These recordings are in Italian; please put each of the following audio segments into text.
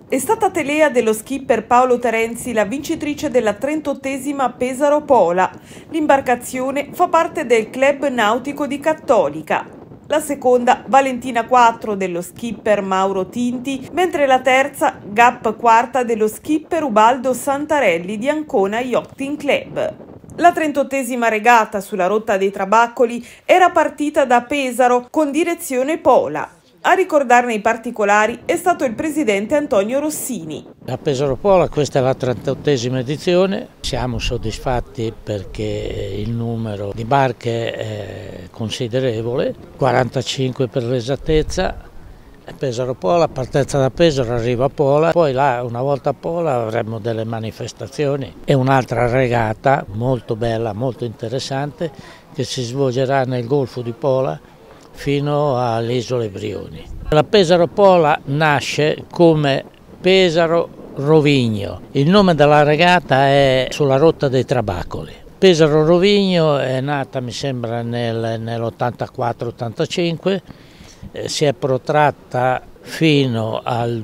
È stata Telea dello skipper Paolo Terenzi la vincitrice della 38esima Pesaro Pola. L'imbarcazione fa parte del club nautico di Cattolica. La seconda Valentina 4 dello skipper Mauro Tinti, mentre la terza Gap quarta dello skipper Ubaldo Santarelli di Ancona Yachting Club. La 38esima regata sulla rotta dei Trabaccoli era partita da Pesaro con direzione Pola. A ricordarne i particolari è stato il presidente Antonio Rossini. A Pesaro Pola questa è la 38esima edizione, siamo soddisfatti perché il numero di barche è considerevole, 45 per l'esattezza. Pesaro Pola, partenza da Pesaro, arriva a Pola, poi là una volta a Pola avremo delle manifestazioni e un'altra regata molto bella, molto interessante che si svolgerà nel Golfo di Pola fino alle Isole Brioni. La Pesaro Pola nasce come Pesaro Rovigno, il nome della regata è sulla rotta dei Trabaccoli. Pesaro Rovigno è nata mi sembra nell'84-85, si è protratta fino al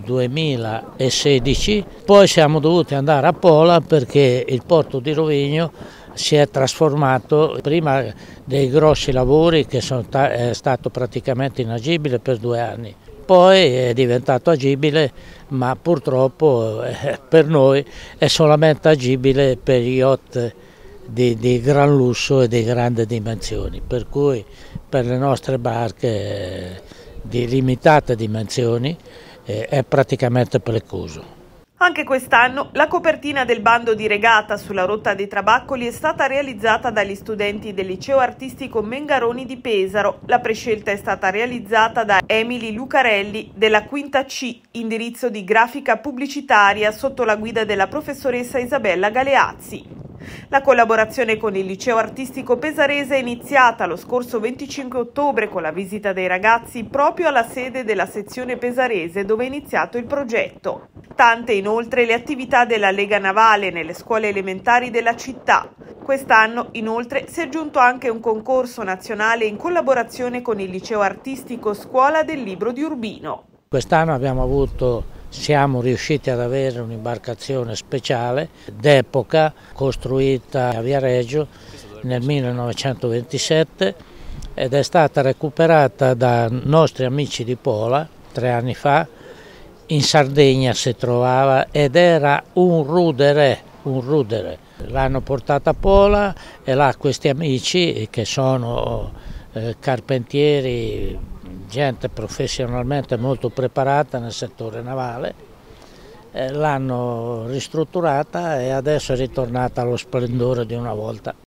2016, poi siamo dovuti andare a Pola perché il porto di Rovigno si è trasformato, prima dei grossi lavori che è stato praticamente inagibile per 2 anni, poi è diventato agibile ma purtroppo per noi è solamente agibile per yacht di gran lusso e di grandi dimensioni, per cui per le nostre barche di limitate dimensioni è praticamente precluso. Anche quest'anno la copertina del bando di regata sulla rotta dei Trabaccoli è stata realizzata dagli studenti del liceo artistico Mengaroni di Pesaro. La prescelta è stata realizzata da Emily Lucarelli della quinta C, indirizzo di grafica pubblicitaria sotto la guida della professoressa Isabella Galeazzi. La collaborazione con il liceo artistico pesarese è iniziata lo scorso 25 ottobre con la visita dei ragazzi proprio alla sede della sezione pesarese dove è iniziato il progetto. Tante inoltre le attività della Lega Navale nelle scuole elementari della città. Quest'anno inoltre si è aggiunto anche un concorso nazionale in collaborazione con il liceo artistico Scuola del Libro di Urbino. Quest'anno siamo riusciti ad avere un'imbarcazione speciale d'epoca costruita a Viareggio nel 1927 ed è stata recuperata da nostri amici di Pola 3 anni fa. In Sardegna si trovava ed era un rudere. L'hanno portata a Pola e là questi amici che sono carpentieri, gente professionalmente molto preparata nel settore navale, l'hanno ristrutturata e adesso è ritornata allo splendore di una volta.